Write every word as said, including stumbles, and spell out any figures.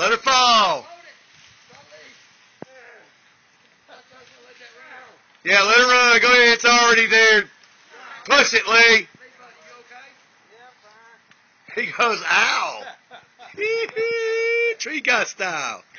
Let her fall. Yeah, let her run. Go ahead. It's already there. Push it, Lee. He goes, ow. Tree guy style.